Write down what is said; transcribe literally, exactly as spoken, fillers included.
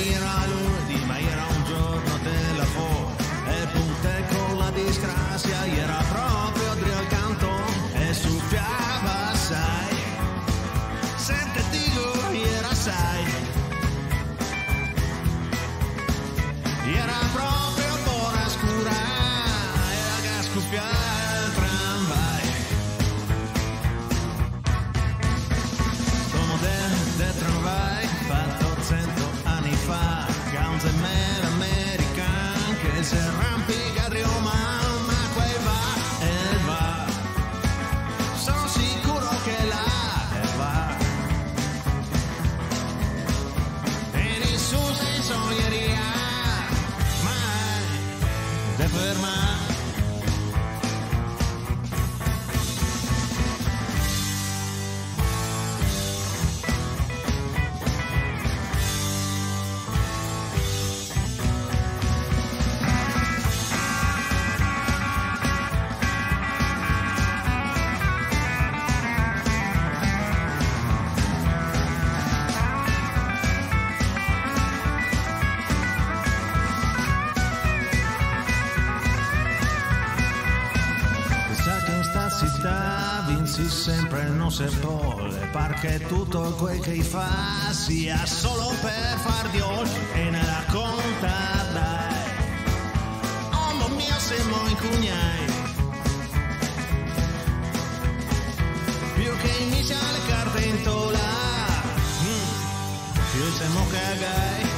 era lunedì, ma era un giorno de lavoro, e punte con la disgrazia, era proprio Adrio al canto, e soffiava, sai, sente dico, era sai, era proprio buona scura, era che scoppiava il tramvai, come del, del tramvai, fatto cento anni fa, Guns and Men American, che si arrampica a Roma, ma quel va e va, sono sicuro che là e va, e nessuno si sogneria mai di fermare. Vinci sempre non si può, perché tutto quel che fa sia solo per far Dio e nella conta dai. Oh mio siamo incugnai, più che inizia le carte in tola, mm, più siamo cagai.